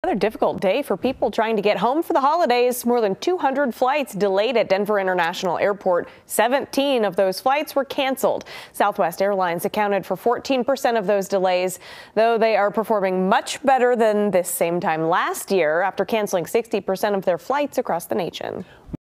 another difficult day for people trying to get home for the holidays. More than 200 flights delayed at Denver International Airport. 17 of those flights were canceled. Southwest Airlines accounted for 14% of those delays, though they are performing much better than this same time last year after canceling 60% of their flights across the nation.